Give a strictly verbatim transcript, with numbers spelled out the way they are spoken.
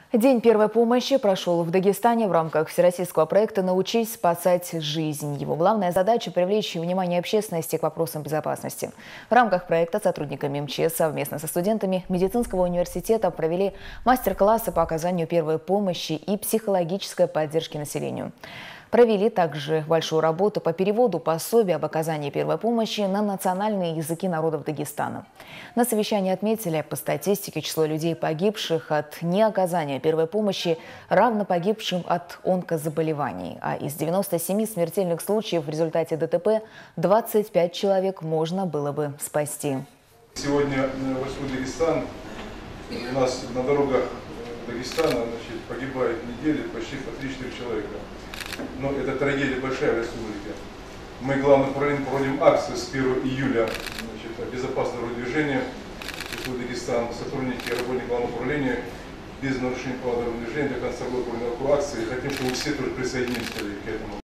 День первой помощи прошел в Дагестане в рамках всероссийского проекта «Научись спасать жизнь». Его главная задача – привлечь внимание общественности к вопросам безопасности. В рамках проекта сотрудниками МЧС совместно со студентами медицинского университета провели мастер-классы по оказанию первой помощи и психологической поддержки населению. Провели также большую работу по переводу пособий об оказании первой помощи на национальные языки народов Дагестана. На совещании отметили, по статистике число людей, погибших от неоказания первой помощи, равно погибшим от онкозаболеваний. А из девяноста семи смертельных случаев в результате ДТП двадцать пять человек можно было бы спасти. Сегодня восьмой Дагестан. У нас на дорогах Дагестана значит, погибает в неделю почти по три-четыре человека. Но это трагедия большая в республике. Мы, главным управлением, проводим акцию с первого июля значит, безопасного движения в Дагестан. Сотрудники и работники главного управления без нарушения правил дорожного движения до конца года проводим акции. Хотим, чтобы все тоже присоединились к этому.